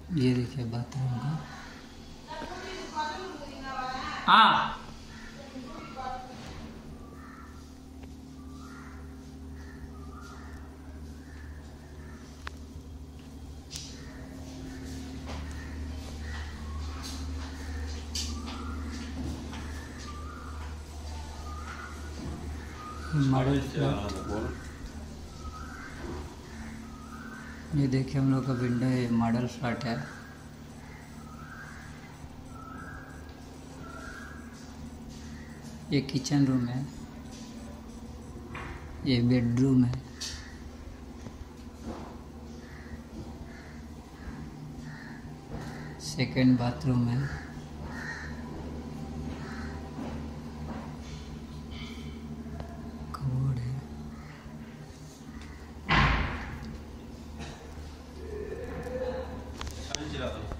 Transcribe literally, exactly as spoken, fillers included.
ये देखिए बाथरूम का। हाँ मॉडल फ्लैट। ये देखिए हम लोग का विंडो है, मॉडल फ्लैट है। ये किचन रूम है, ये बेडरूम है, सेकंड बाथरूम है, कबोर्ड है।